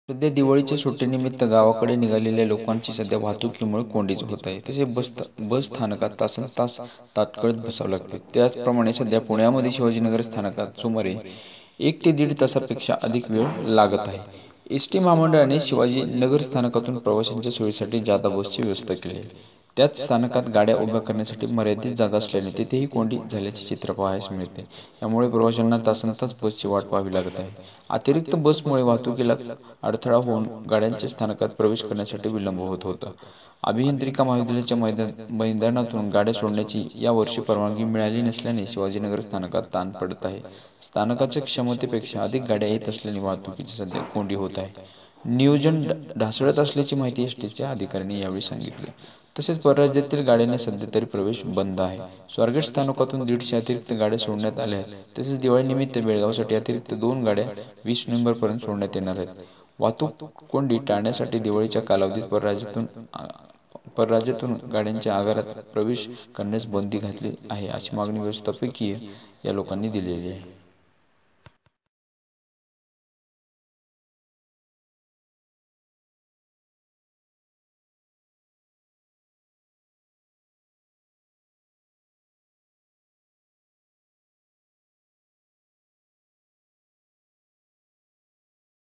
सध्या दिवाळीच्या सुट्टीनिमित्त गावाकडे निघालेल्या लोकांची सध्या वाहतुकीमुळे कोंडीच होत आहे. तसे बस स्थानकात तासनतास ताटकळत बसावे लागते. त्याचप्रमाणे सध्या पुण्यामध्ये शिवाजीनगर स्थानकात सुमारे 1 ते 1.5 तासापेक्षा अधिक वेळ लागत आहे. एस टी महामंडळाने शिवाजीनगर स्थानकातून प्रवाशांच्या सोयीसाठी जादा बसची व्यवस्था केली आहे. त्याच स्थानकात गाड्या उभ्या करण्यासाठी मर्यादित जागा असल्याने तेथेही कोंडी झाल्याचे चित्र पाहायला मिळते. यामुळे प्रवाशांना तासनतास बसची वाट पाहावी लागत आहे. अतिरिक्त बसमुळे वाहतुकीला अडथळा होऊन गाड्यांच्या स्थानकात प्रवेश करण्यासाठी विलंब होत होता. अभियांत्रिकी महाविद्यालयाच्या मैदानातून गाड्या सोडण्याची यावर्षी परवानगी मिळाली नसल्याने शिवाजीनगर स्थानकात ताण पडत आहे. स्थानकाच्या क्षमतेपेक्षा अधिक गाड्या येत असल्याने वाहतुकीची सध्या कोंडी होत आहे. नियोजन ढासळत असल्याची माहिती एसटीच्या अधिकाऱ्यांनी यावेळी सांगितले. तसेच परराज्यातील गाड्यांना सध्या तरी प्रवेश बंद आहे. स्वारगेट स्थानकातून 150 अतिरिक्त गाड्या सोडण्यात आल्या आहेत. तसेच दिवाळीनिमित्त बेळगावसाठी अतिरिक्त 2 गाड्या 20 नोव्हेंबरपर्यंत सोडण्यात येणार आहेत. वाहतूक कोंडी टाळण्यासाठी दिवाळीच्या कालावधीत परराज्यातून गाड्यांच्या आगारात प्रवेश करण्यास बंदी घातली आहे, अशी मागणी व्यवस्थापकीय या लोकांनी दिलेली आहे.